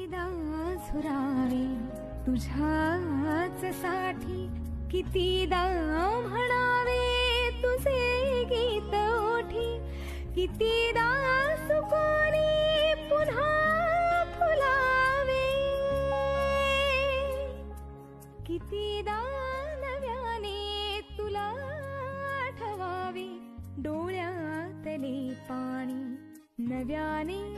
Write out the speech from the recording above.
कितीदा झुरावे तुझ्याच साठी, कितीदा म्हणावे तुझे गीत ओठी, कितीदा सुकोनी पुन्हा फुलावे, कितीदा नव्याने तुला आठवावे, डोळ्यातले पाणी नव्याने